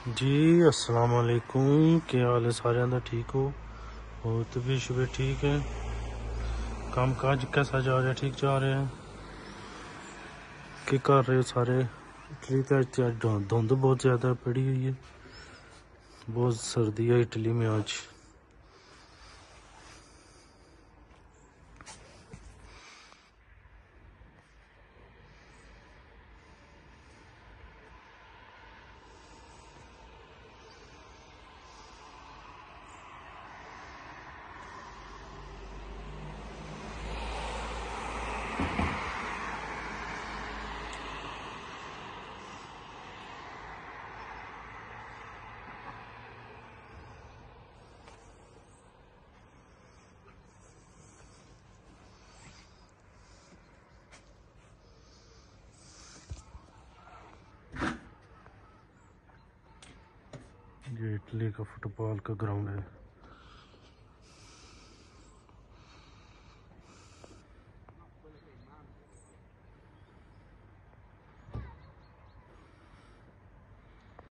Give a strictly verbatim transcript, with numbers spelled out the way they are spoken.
जी अस्सलाम वालेकुम, क्या हाल है सारे दा? ठीक हो? और तबीयत शबीयत ठीक है? काम काज कैसा जा रहा है? ठीक जा रहे हैं? क्या कर रहे हो सारे? इटली का धुंध बहुत ज़्यादा पड़ी हुई है, बहुत सर्दी है इटली में आज। ये इटली का फुटबॉल का ग्राउंड है।